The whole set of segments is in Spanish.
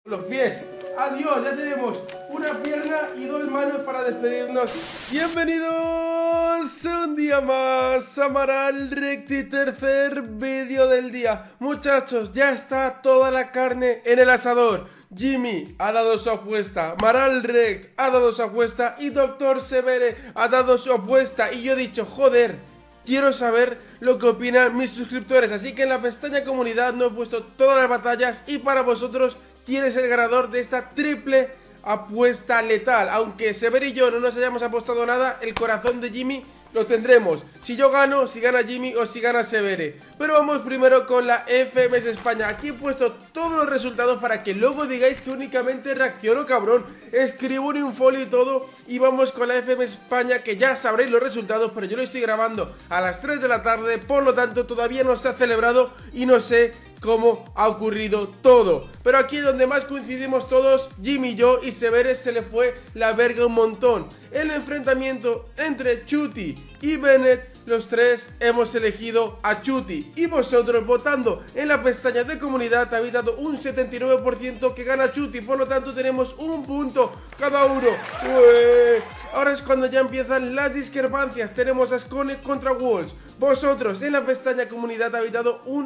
los pies. Adiós, ya tenemos una pierna y dos manos para despedirnos. Bienvenidos un día más a Maral Recti, tercer vídeo del día. Muchachos, ya está toda la carne en el asador. Jimmy ha dado su apuesta, Maral Rect ha dado su apuesta y Dr. Severe ha dado su apuesta. Y yo he dicho, joder, quiero saber lo que opinan mis suscriptores. Así que en la pestaña comunidad no he puesto todas las batallas y para vosotros quién es el ganador de esta triple apuesta letal. Aunque Severe y yo no nos hayamos apostado nada, el corazón de Jimmy lo tendremos. Si yo gano, si gana Jimmy o si gana Severe. Pero vamos primero con la FMS España. Aquí he puesto todos los resultados para que luego digáis que únicamente reacciono, cabrón. Escribo un infolio y todo. Y vamos con la FMS España, que ya sabréis los resultados, pero yo lo estoy grabando a las 3 de la tarde. Por lo tanto todavía no se ha celebrado y no sé cómo ha ocurrido todo. Pero aquí es donde más coincidimos todos, Jimmy y yo, y Severe se le fue la verga un montón. El enfrentamiento entre Chuty y Bennett, los tres hemos elegido a Chuty. Y vosotros votando en la pestaña de comunidad habéis dado un 79% que gana Chuty. Por lo tanto tenemos un punto cada uno. ¡Ué! Ahora es cuando ya empiezan las discrepancias. Tenemos a Skone contra Walls. Vosotros en la pestaña comunidad habéis dado un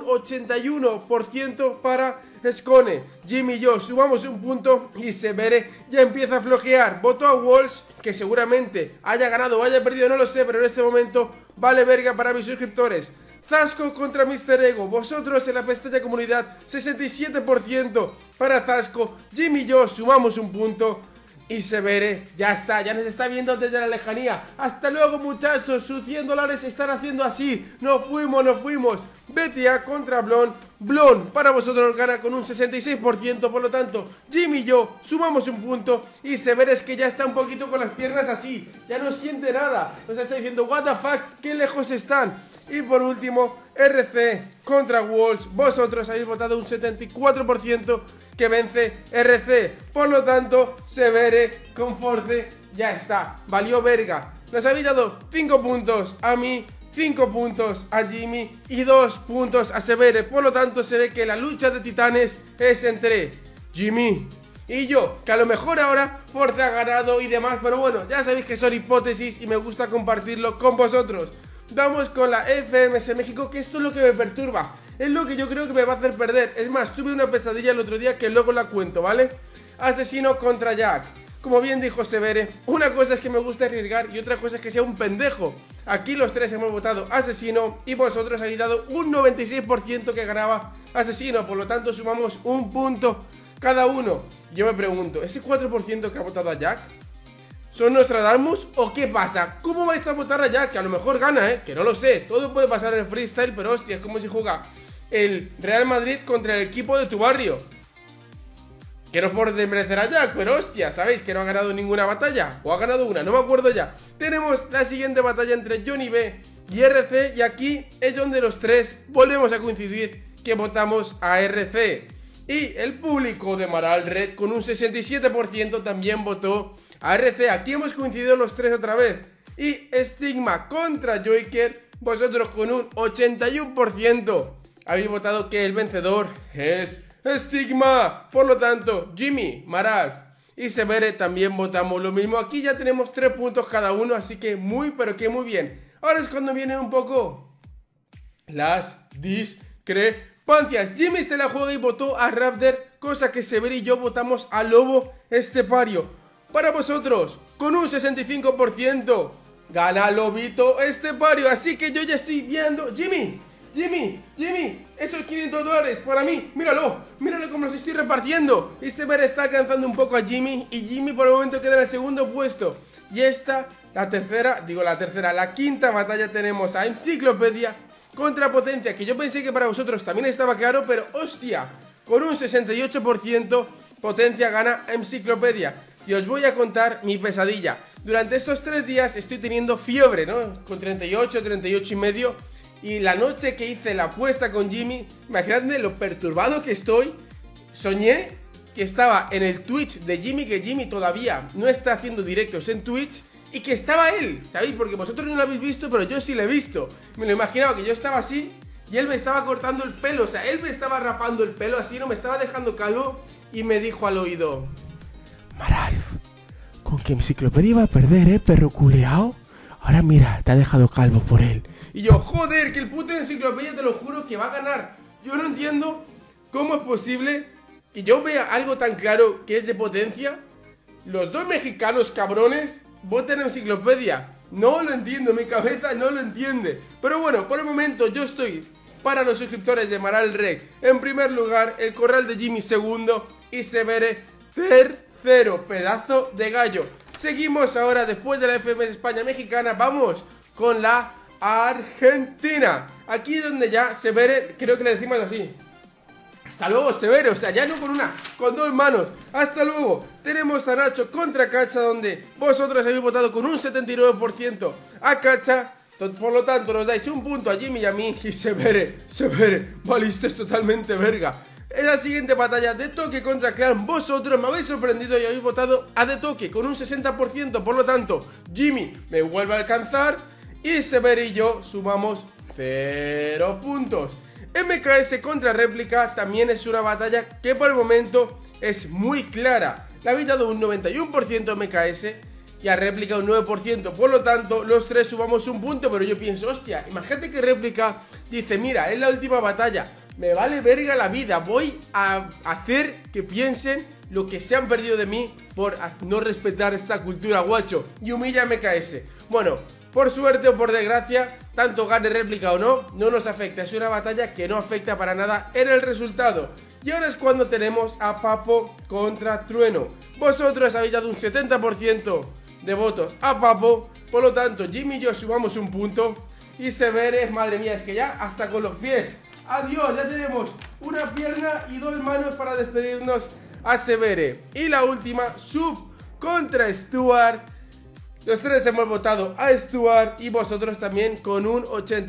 81% para Skone. Jimmy y yo sumamos un punto y Severe ya empieza a flojear. Votó a Walls, que seguramente haya ganado o haya perdido, no lo sé, pero en este momento vale verga para mis suscriptores. Zasco contra Mr. Ego. Vosotros en la pestaña comunidad 67% para Zasco. Jimmy y yo sumamos un punto y Severe ya está, ya nos está viendo desde la lejanía. Hasta luego, muchachos, sus 100 dólares están haciendo así. Nos fuimos. BTA contra Blon. Blon para vosotros gana con un 66%. Por lo tanto, Jimmy y yo sumamos un punto y Severe es que ya está un poquito con las piernas así, ya no siente nada. Nos está diciendo, what the fuck, qué lejos están. Y por último, RC contra Walls. Vosotros habéis votado un 74% que vence RC. Por lo tanto, Severe con Force ya está. Valió verga. Nos habéis dado 5 puntos a mí, 5 puntos a Jimmy y 2 puntos a Severe. Por lo tanto, se ve que la lucha de titanes es entre Jimmy y yo, que a lo mejor ahora Force ha ganado y demás, pero bueno, ya sabéis que son hipótesis y me gusta compartirlo con vosotros. Vamos con la FMS México, que esto es lo que me perturba. Es lo que yo creo que me va a hacer perder. Es más, tuve una pesadilla el otro día que luego la cuento, ¿vale? Asesino contra Jack. Como bien dijo Severe, una cosa es que me gusta arriesgar y otra cosa es que sea un pendejo. Aquí los tres hemos votado Asesino y vosotros habéis dado un 96% que ganaba Asesino. Por lo tanto sumamos un punto cada uno. Yo me pregunto, ¿ese 4% que ha votado a Jack son Nostradamus o qué pasa? ¿Cómo vais a votar a Jack? Que a lo mejor gana, que no lo sé. Todo puede pasar en el freestyle, pero hostia, es como si juega el Real Madrid contra el equipo de tu barrio. Que no por desmerecer a Jack, pero hostia, ¿sabéis que no ha ganado ninguna batalla? ¿O ha ganado una? No me acuerdo ya. Tenemos la siguiente batalla entre Johnny B y RC y aquí es donde los tres volvemos a coincidir que votamos a RC. Y el público de Maral Rect con un 67% también votó a RC. Aquí hemos coincidido los tres otra vez. Y Stigma contra Joker, vosotros con un 81% habéis votado que el vencedor es Stigma. Por lo tanto, Jimmy, Maral y Severe también votamos lo mismo. Aquí ya tenemos 3 puntos cada uno, así que muy pero que muy bien. Ahora es cuando vienen un poco las discrepancias. Jimmy se la juega y votó a Raptor, cosa que Severe y yo votamos a Lobo Estepario. Para vosotros, con un 65%, gana Lobito Estepario. Así que yo ya estoy viendo. Jimmy, esos 500 dólares para mí. Míralo como los estoy repartiendo. Y Severe está alcanzando un poco a Jimmy. Y Jimmy por el momento queda en el segundo puesto. Y esta, la quinta batalla tenemos a Enciclopedia contra Potencia. Que yo pensé que para vosotros también estaba claro, pero hostia, con un 68% Potencia gana a Enciclopedia. Y os voy a contar mi pesadilla. Durante estos 3 días estoy teniendo fiebre, ¿no? Con 38 y medio. Y la noche que hice la apuesta con Jimmy, imaginadme lo perturbado que estoy. Soñé que estaba en el Twitch de Jimmy, que Jimmy todavía no está haciendo directos en Twitch, y que estaba él, ¿sabéis? Porque vosotros no lo habéis visto, pero yo sí lo he visto. Me lo imaginaba que yo estaba así, y él me estaba cortando el pelo, o sea, él me estaba rapando el pelo así, no me estaba dejando calvo, y me dijo al oído: Maralf, con que Enciclopedia va a perder, perro culeao. Ahora mira, te ha dejado calvo por él. Y yo, joder, que el puto Enciclopedia te lo juro que va a ganar. Yo no entiendo cómo es posible que yo vea algo tan claro que es de potencia. Los dos mexicanos cabrones voten en Enciclopedia. No lo entiendo, mi cabeza no lo entiende. Pero bueno, por el momento yo estoy para los suscriptores de Maralreg en primer lugar, el corral de Jimmy segundo y Severe tercero. Pedazo de gallo. Seguimos ahora, después de la FMS España mexicana, vamos con la Argentina. Aquí es donde ya Severe, creo que le decimos así: hasta luego, Severe, o sea, ya no con una, con dos manos. Hasta luego. Tenemos a Nacho contra Cacha, donde vosotros habéis votado con un 79% a Cacha. Por lo tanto, nos dais un punto a Jimmy y a mí. Y Severe, valiste totalmente verga. En la siguiente batalla, de Toque contra Clan, vosotros me habéis sorprendido y habéis votado a De Toque con un 60%. Por lo tanto, Jimmy me vuelve a alcanzar y Severe y yo sumamos 0 puntos. MKS contra Réplica también es una batalla que por el momento es muy clara. Le habéis dado un 91% a MKS y a Réplica un 9%. Por lo tanto, los tres sumamos un punto. Pero yo pienso, hostia, imagínate que Réplica dice: mira, es la última batalla, me vale verga la vida, voy a hacer que piensen lo que se han perdido de mí por no respetar esta cultura, guacho, y humilla a MKS. Bueno, por suerte o por desgracia, tanto gane Réplica o no, no nos afecta. Es una batalla que no afecta para nada en el resultado. Y ahora es cuando tenemos a Papo contra Trueno. Vosotros habéis dado un 70% de votos a Papo. Por lo tanto, Jimmy y yo sumamos un punto. Y Severe, madre mía, es que ya hasta con los pies. Adiós, ya tenemos una pierna y dos manos para despedirnos a Severe. Y la última, Sub contra Stuart. Los tres hemos votado a Stuart y vosotros también con un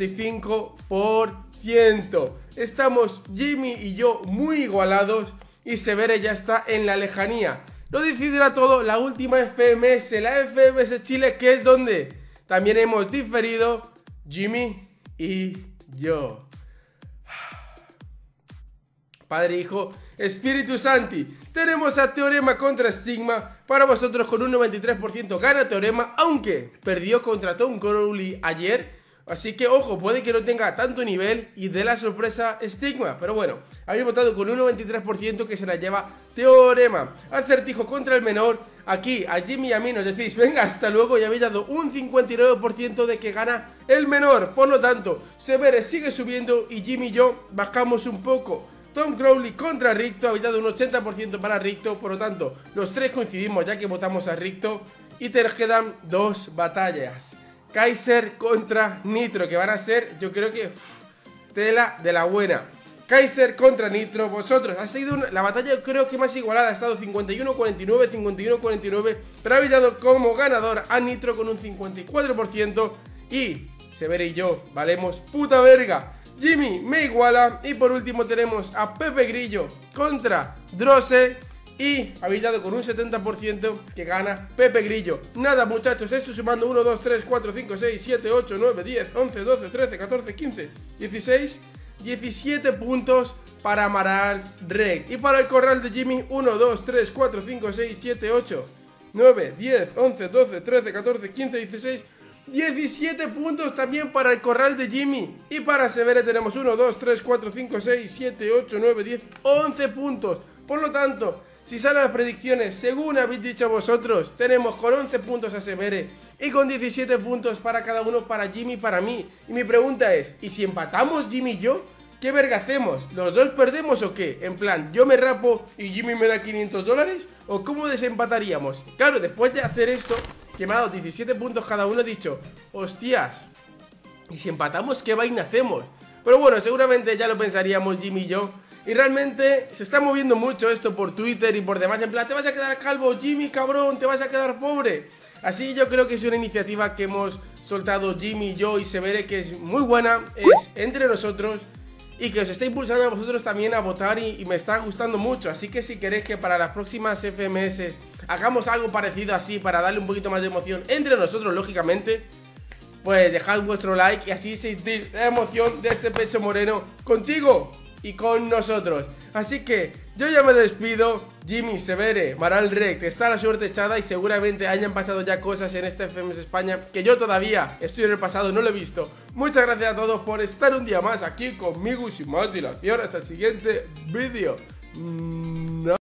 85%. Estamos Jimmy y yo muy igualados y Severe ya está en la lejanía. Lo decidirá todo la última FMS, la FMS Chile, que es donde también hemos diferido Jimmy y yo. Padre, Hijo, Espíritu Santi. Tenemos a Teorema contra Stigma. Para vosotros con un 93% gana Teorema, aunque perdió contra Tom Crowley ayer. Así que ojo, puede que no tenga tanto nivel y dé la sorpresa Stigma. Pero bueno, habéis votado con un 93% que se la lleva Teorema. Acertijo contra el menor. Aquí a Jimmy y a mí nos decís: venga, hasta luego, y habéis dado un 59% de que gana el menor. Por lo tanto, Severe sigue subiendo y Jimmy y yo bajamos un poco. Tom Crowley contra Ricto, habéis dado un 80% para Ricto. Por lo tanto, los tres coincidimos ya que votamos a Ricto. Y te quedan dos batallas: Kaiser contra Nitro, que van a ser, yo creo que tela de la buena. Kaiser contra Nitro, vosotros ha sido la batalla, yo creo que más igualada. Ha estado 51-49, 51-49, pero habéis dado como ganador a Nitro con un 54%. Y Severe y yo valemos puta verga. Jimmy me iguala. Y por último tenemos a Pepe Grillo contra Drosse. Y habéis dado con un 70% que gana Pepe Grillo. Nada, muchachos, esto sumando 1, 2, 3, 4, 5, 6, 7, 8, 9, 10, 11, 12, 13, 14, 15, 16, 17 puntos para Maralreg. Y para el corral de Jimmy, 1, 2, 3, 4, 5, 6, 7, 8, 9, 10, 11, 12, 13, 14, 15, 16, 17 puntos también para el corral de Jimmy. Y para Severe tenemos 1, 2, 3, 4, 5, 6, 7, 8, 9, 10, 11 puntos. Por lo tanto, si salen las predicciones según habéis dicho vosotros, tenemos con 11 puntos a Severe y con 17 puntos para cada uno, para Jimmy y para mí. Y mi pregunta es, ¿y si empatamos Jimmy y yo? ¿Qué verga hacemos? ¿Los dos perdemos o qué? En plan, ¿yo me rapo y Jimmy me da $500? ¿O cómo desempataríamos? Claro, después de hacer esto, que me ha dado 17 puntos cada uno, he dicho, hostias, ¿y si empatamos qué vaina hacemos? Pero bueno, seguramente ya lo pensaríamos Jimmy y yo. Y realmente se está moviendo mucho esto por Twitter y por demás. En plan, te vas a quedar calvo, Jimmy, cabrón, te vas a quedar pobre. Así yo creo que es una iniciativa que hemos soltado Jimmy, yo y Severe, que es muy buena, es entre nosotros, y que os está impulsando a vosotros también a votar y me está gustando mucho. Así que si queréis que para las próximas FMS hagamos algo parecido así, para darle un poquito más de emoción entre nosotros, lógicamente, pues dejad vuestro like y así sentir la emoción de este pecho moreno contigo y con nosotros. Así que yo ya me despido. Jimmy, Severe, Maral Rect, está la suerte echada y seguramente hayan pasado ya cosas en este FMS España que yo todavía estoy en el pasado, no lo he visto. Muchas gracias a todos por estar un día más aquí conmigo y sin más dilación. Hasta el siguiente vídeo.